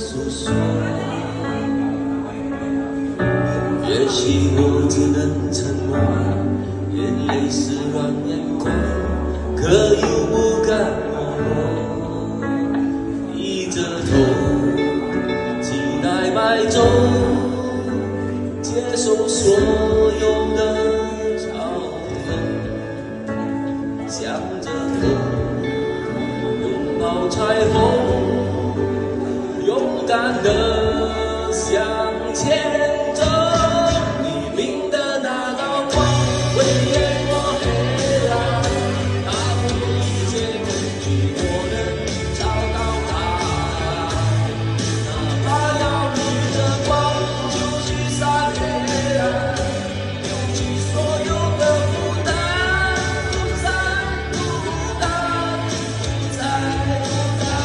诉说。也许我只能沉默，眼泪湿润眼眶，可又不敢摸。低着头，期待白昼，接受所有的嘲讽，向着风，拥抱彩虹，勇敢地向前走。黎明的那道光会越过黑暗，打破一切恐惧，我能找到它。哪怕要逆着光，就去洒黑暗，丢弃所有的负担，不再孤单，不再孤单。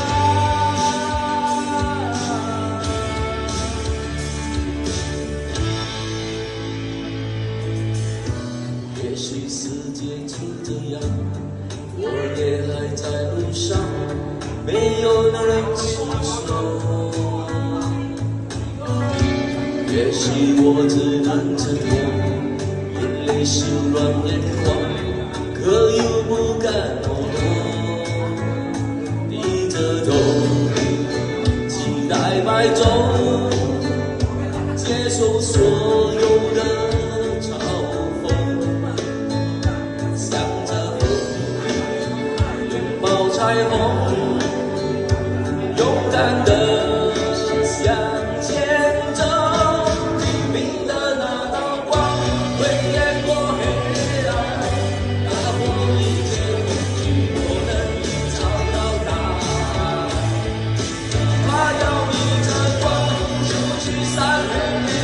也许世界就这样，我也还在路上，没有人诉说。也许我只能沉默，眼泪湿润眼眶，可又不敢摸。低着头，期待白昼，接受所有的嘲讽，向着风，拥抱彩虹，勇敢地向前走。黎明的那道光会越过黑暗，打破一切恐惧，我能找到它。哪怕要逆着光，就去洒黑暗。